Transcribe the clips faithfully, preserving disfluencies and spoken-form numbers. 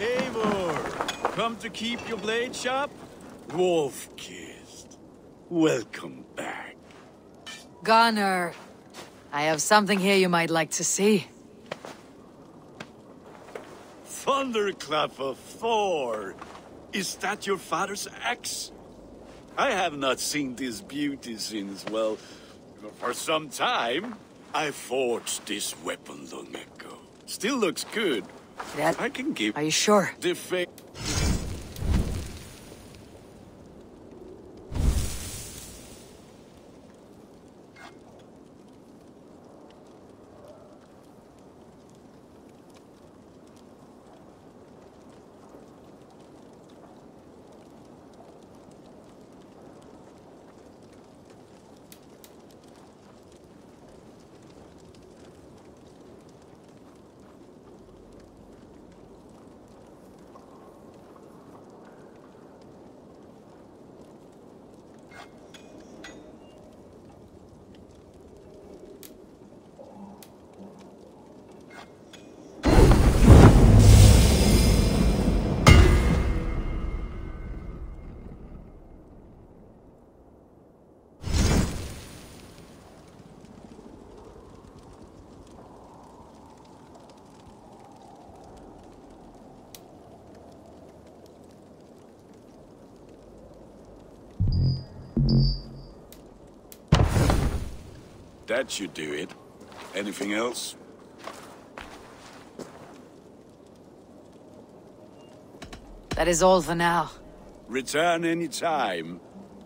Eivor, come to keep your blade sharp? Wolf-kissed, welcome back. Gunnar, I have something here you might like to see. Thunderclap of Thor! Is that your father's axe? I have not seen this beauty since, well, for some time. I forged this weapon long ago. Still looks good. That... I can give... Are you sure? The fa- That should do it. Anything else? That is all for now. Return any time.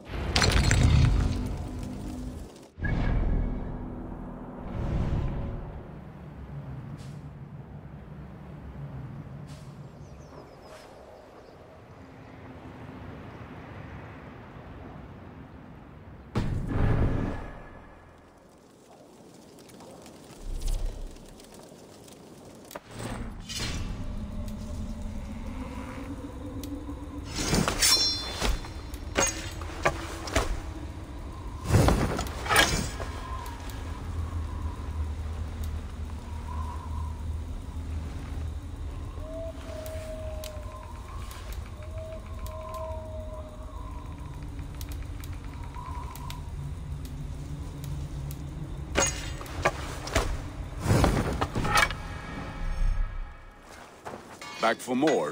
Back for more?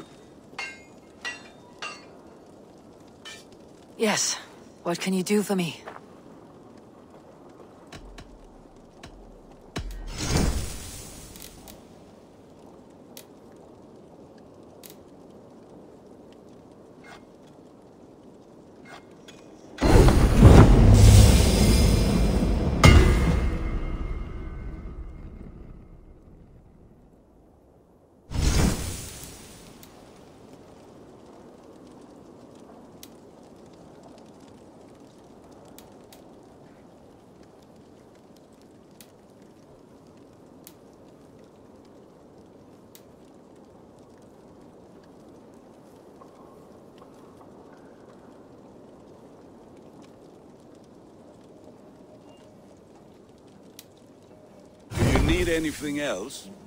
Yes. What can you do for me? Do you need anything else?